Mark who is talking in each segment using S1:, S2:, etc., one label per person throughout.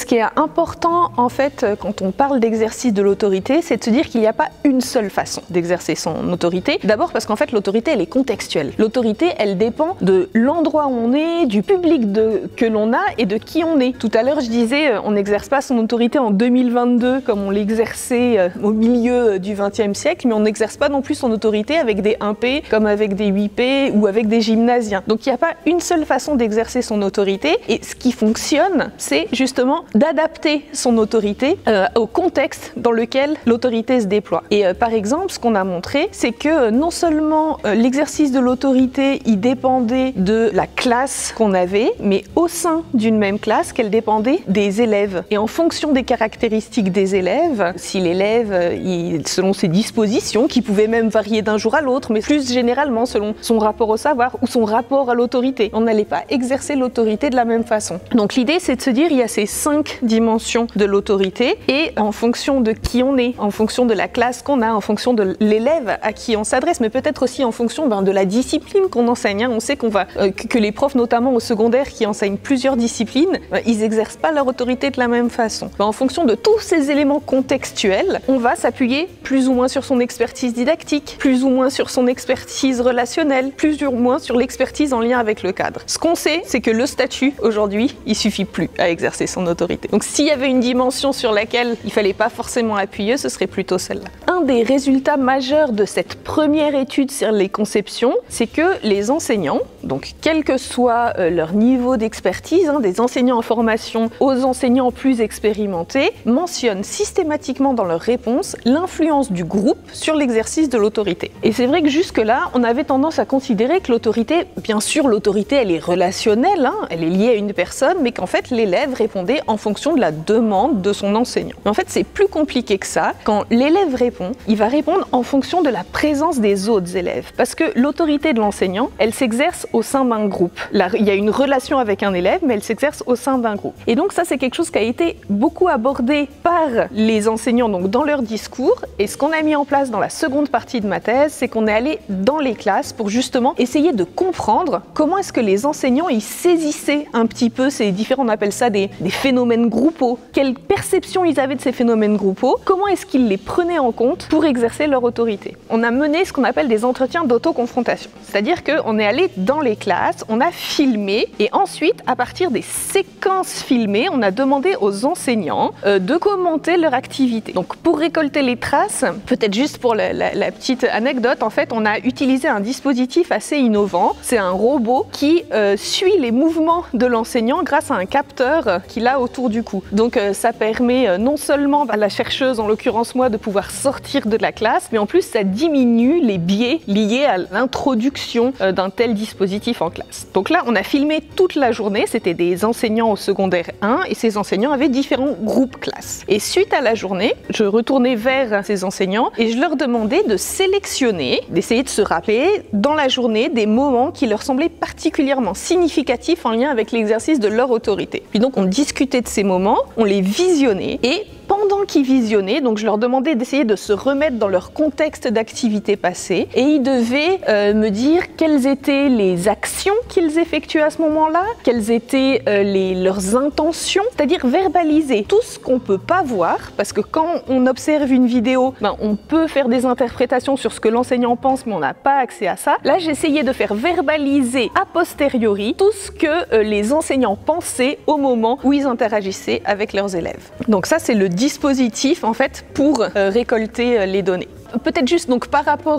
S1: ce qui est important en fait quand on parle d'exercice de l'autorité, c'est de se dire qu'il n'y a pas une seule façon d'exercer son autorité. D'abord parce qu'en fait l'autorité elle est contextuelle. L'autorité elle dépend de l'endroit où on est, du public que l'on a et de qui on est. Tout à l'heure je disais on n'exerce pas son autorité en 2022 comme on l'exerçait au milieu du XXe siècle, mais on n'exerce pas non plus son autorité avec des 1P comme avec des 8P ou avec des gymnasiens. Donc il n'y a pas une seule façon d'exercer son autorité et ce qui fonctionne c'est justement d'adapter son autorité au contexte dans lequel l'autorité se déploie. Et par exemple ce qu'on a montré c'est que non seulement l'exercice de l'autorité il dépendait de la classe qu'on avait, mais au sein d'une même classe qu'elle dépendait des élèves. Et en fonction des caractéristiques des élèves, si l'élève, selon ses dispositions, qui pouvaient même varier d'un jour à l'autre, mais plus généralement selon son rapport au savoir ou son rapport à l'autorité, on n'allait pas exercer l'autorité de la même façon. Donc l'idée c'est de se dire il y a ces 5 dimensions de l'autorité et en fonction de qui on est, en fonction de la classe qu'on a, en fonction de l'élève à qui on s'adresse, mais peut-être aussi en fonction de la discipline qu'on enseigne. On sait que les profs, notamment au secondaire, qui enseignent plusieurs disciplines, ils n'exercent pas leur autorité de la même façon. En fonction de tous ces éléments contextuels, on va s'appuyer plus ou moins sur son expertise didactique, plus ou moins sur son expertise relationnelle, plus ou moins sur l'expertise en lien avec le cadre. Ce qu'on sait, c'est que le statut, aujourd'hui, il suffit plus à exercer son autorité. Donc s'il y avait une dimension sur laquelle il fallait pas forcément appuyer, ce serait plutôt celle-là. Un des résultats majeurs de cette première étude sur les conceptions, c'est que les enseignants, donc quel que soit leur niveau d'expertise, des enseignants en formation aux enseignants plus expérimentés, mentionnent systématiquement dans leurs réponses l'influence du groupe sur l'exercice de l'autorité. Et c'est vrai que jusque-là, on avait tendance à considérer que l'autorité, bien sûr l'autorité elle est relationnelle, elle est liée à une personne, mais qu'en fait l'élève répondait en fonction de la demande de son enseignant. Mais en fait c'est plus compliqué que ça. Quand l'élève répond, il va répondre en fonction de la présence des autres élèves. Parce que l'autorité de l'enseignant, elle s'exerce au sein d'un groupe. Là, il y a une relation avec un élève, mais elle s'exerce au sein d'un groupe. Et donc ça, c'est quelque chose qui a été beaucoup abordé par les enseignants donc dans leur discours. Et ce qu'on a mis en place dans la seconde partie de ma thèse, c'est qu'on est allé dans les classes pour justement essayer de comprendre comment est-ce que les enseignants ils saisissaient un petit peu ces différents, on appelle ça des phénomènes groupaux. Quelle perception ils avaient de ces phénomènes groupaux, comment est-ce qu'ils les prenaient en compte pour exercer leur autorité. On a mené ce qu'on appelle des entretiens d'autoconfrontation. C'est-à-dire qu'on est allé dans les classes, on a filmé et ensuite, à partir des séquences filmées, on a demandé aux enseignants de commenter leur activité. Donc pour récolter les traces, peut-être juste pour la petite anecdote, en fait, on a utilisé un dispositif assez innovant. C'est un robot qui suit les mouvements de l'enseignant grâce à un capteur qu'il a autour du cou. Donc ça permet non seulement à la chercheuse, en l'occurrence moi, de pouvoir sortir de la classe, mais en plus ça diminue les biais liés à l'introduction d'un tel dispositif en classe. Donc là, on a filmé toute la journée, c'était des enseignants au secondaire 1 et ces enseignants avaient différents groupes classes. Et suite à la journée, je retournais vers ces enseignants et je leur demandais de sélectionner, d'essayer de se rappeler dans la journée des moments qui leur semblaient particulièrement significatifs en lien avec l'exercice de leur autorité. Puis donc on discutait de ces moments, on les visionnait et pendant qu'ils visionnaient, donc je leur demandais d'essayer de se remettre dans leur contexte d'activité passée et ils devaient me dire quelles étaient les actions qu'ils effectuaient à ce moment-là, quelles étaient leurs intentions, c'est-à-dire verbaliser tout ce qu'on peut pas voir, parce que quand on observe une vidéo, on peut faire des interprétations sur ce que l'enseignant pense, mais on n'a pas accès à ça. Là, j'essayais de faire verbaliser a posteriori tout ce que les enseignants pensaient au moment où ils interagissaient avec leurs élèves. Donc ça, c'est le dispositif en fait pour récolter les données. Peut-être juste donc par rapport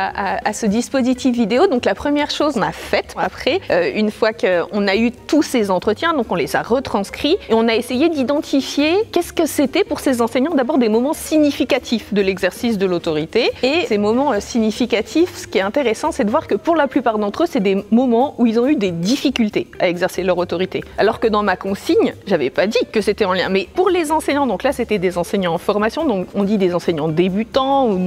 S1: à ce dispositif vidéo, donc la première chose qu'on a faite après, une fois qu'on a eu tous ces entretiens, donc on les a retranscrits et on a essayé d'identifier qu'est-ce que c'était pour ces enseignants d'abord des moments significatifs de l'exercice de l'autorité. Et ces moments significatifs, ce qui est intéressant, c'est de voir que pour la plupart d'entre eux, c'est des moments où ils ont eu des difficultés à exercer leur autorité. Alors que dans ma consigne, j'avais pas dit que c'était en lien. Mais pour les enseignants, donc là c'était des enseignants en formation, donc on dit des enseignants débutants ou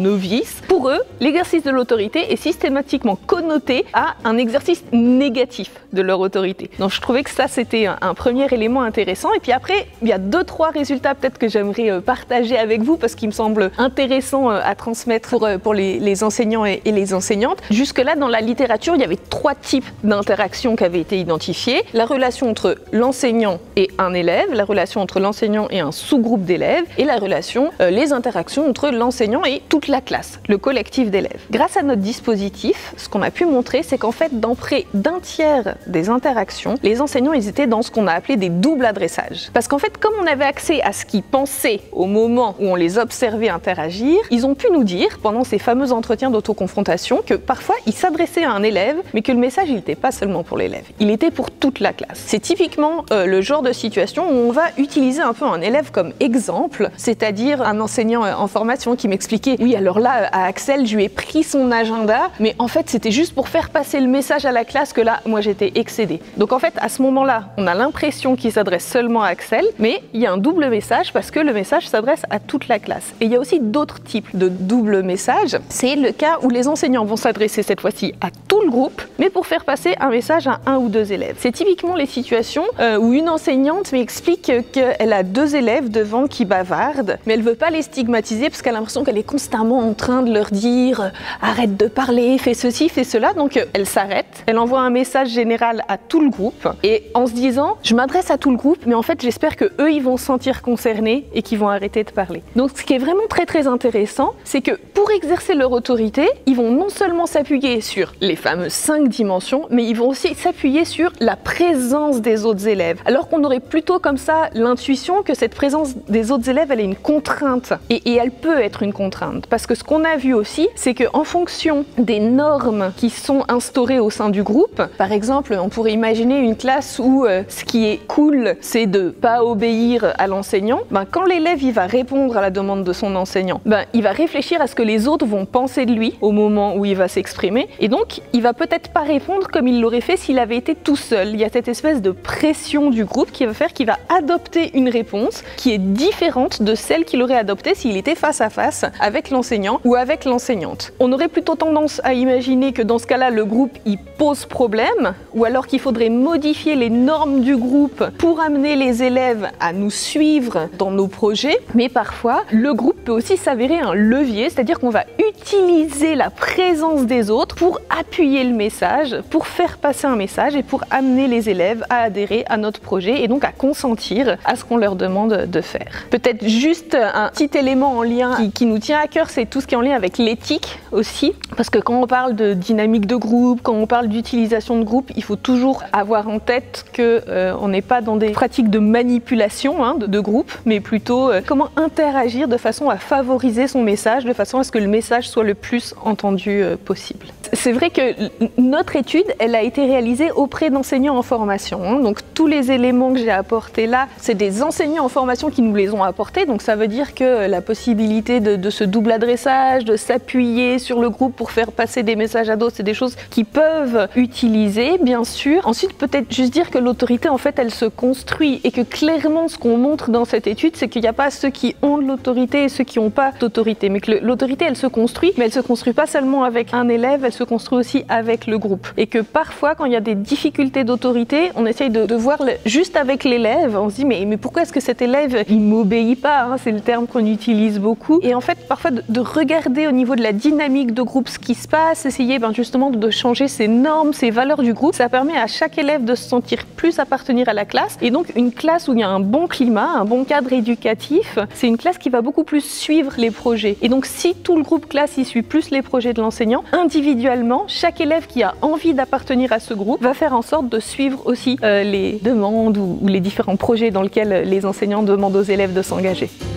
S1: novices, pour eux, l'exercice de l'autorité est systématiquement connoté à un exercice négatif de leur autorité. Donc je trouvais que ça c'était un premier élément intéressant. Et puis après, il y a 2-3 résultats peut-être que j'aimerais partager avec vous parce qu'ils me semblent intéressants à transmettre pour les enseignants et les enseignantes. Jusque-là, dans la littérature, il y avait 3 types d'interactions qui avaient été identifiées. La relation entre l'enseignant et un élève, la relation entre l'enseignant et un sous-groupe d'élèves, et la relation, les interactions entre l'enseignant et toute la classe, le collectif d'élèves. Grâce à notre dispositif, ce qu'on a pu montrer, c'est qu'en fait, dans près d'un tiers des interactions, les enseignants, ils étaient dans ce qu'on a appelé des doubles adressages. Parce qu'en fait, comme on avait accès à ce qu'ils pensaient au moment où on les observait interagir, ils ont pu nous dire, pendant ces fameux entretiens d'autoconfrontation, que parfois, ils s'adressaient à un élève, mais que le message, il n'était pas seulement pour l'élève, il était pour toute la classe. C'est typiquement le genre de situation où on va utiliser un peu un élève comme exemple, c'est-à-dire un enseignant en formation qui m'expliquait « Oui, alors là, à Axel, je lui ai pris son agenda, mais en fait, c'était juste pour faire passer le message à la classe que là, moi, j'étais excédée. » Donc en fait, à ce moment-là, on a l'impression qu'il s'adresse seulement à Axel, mais il y a un double message parce que le message s'adresse à toute la classe. Et il y a aussi d'autres types de double messages. C'est le cas où les enseignants vont s'adresser cette fois-ci à tout le groupe, mais pour faire passer un message à 1 ou 2 élèves. C'est typiquement les situations où une enseignante m'explique qu'elle a 2 élèves devant qui bavardent, mais elle veut pas les stigmatiser parce qu'elle a l'impression qu'elle est constamment en train de leur dire « Arrête de parler, fais ceci, fais cela ». Donc elle s'arrête, elle envoie un message général à tout le groupe et en se disant « Je m'adresse à tout le groupe, mais en fait j'espère que eux ils vont se sentir concernés et qu'ils vont arrêter de parler ». Donc ce qui est vraiment très intéressant, c'est que pour exercer leur autorité, ils vont non seulement s'appuyer sur les fameuses 5 dimensions, mais ils vont aussi s'appuyer sur la présence des autres élèves. Alors qu'on aurait plutôt comme ça l'intuition que cette présence des autres élèves, elle est une contrainte. Et elle peut être une contrainte. Parce que ce qu'on a vu aussi, c'est qu'en fonction des normes qui sont instaurées au sein du groupe, par exemple, on pourrait imaginer une classe où ce qui est cool, c'est de pas obéir à l'enseignant. Quand l'élève il va répondre à la demande de son enseignant, il va réfléchir à ce que les autres vont penser de lui au moment où il va s'exprimer. Et donc, il va peut-être pas répondre comme il l'aurait fait s'il avait été tout seul. Il y a cette espèce de pression du groupe qui va faire qu'il va adopter une réponse qui est différente de celle qu'il aurait adoptée s'il était face à face avec l'enseignant ou avec l'enseignante. On aurait plutôt tendance à imaginer que dans ce cas-là, le groupe il pose problème, ou alors qu'il faudrait modifier les normes du groupe pour amener les élèves à nous suivre dans nos projets. Mais parfois, le groupe peut aussi s'avérer un levier, c'est-à-dire qu'on va utiliser la présence des autres pour appuyer le message, pour faire passer un message et pour amener les élèves à adhérer à notre projet et donc à consentir à ce qu'on leur demande de faire. Peut-être juste un petit élément en lien qui nous tient à cœur, c'est tout ce qui est en lien avec l'éthique aussi, parce que quand on parle de dynamique de groupe, quand on parle d'utilisation de groupe, il faut toujours avoir en tête qu'on n'est pas dans des pratiques de manipulation de groupe, mais plutôt comment interagir de façon à favoriser son message, de façon à ce que le message soit le plus entendu possible. C'est vrai que notre étude, elle a été réalisée auprès d'enseignants en formation. Donc tous les éléments que j'ai apportés là, c'est des enseignants en formation qui nous les ont apportés. Donc ça veut dire que la possibilité de ce double adressage, de s'appuyer sur le groupe pour faire passer des messages à d'autres, c'est des choses qu'ils peuvent utiliser, bien sûr. Ensuite, peut-être juste dire que l'autorité, en fait, elle se construit et que clairement, ce qu'on montre dans cette étude, c'est qu'il n'y a pas ceux qui ont de l'autorité et ceux qui n'ont pas d'autorité, mais que l'autorité, elle se construit, mais elle se construit pas seulement avec un élève, elle se construit aussi avec le groupe. Et que parfois, quand il y a des difficultés d'autorité, on essaye de voir juste avec l'élève, on se dit mais pourquoi est-ce que cet élève, il m'obéit pas, c'est le terme qu'on utilise beaucoup. Et en fait, parfois, de regarder au niveau de la dynamique de groupe ce qui se passe, essayer justement de changer ces normes, ces valeurs du groupe, ça permet à chaque élève de se sentir plus appartenir à la classe. Et donc, une classe où il y a un bon climat, un bon cadre éducatif, c'est une classe qui va beaucoup plus suivre les projets. Et donc, si tout le groupe classe, il suit plus les projets de l'enseignant, individuellement, chaque élève qui a envie d'appartenir à ce groupe va faire en sorte de suivre aussi les demandes ou les différents projets dans lesquels les enseignants demandent aux élèves de s'engager.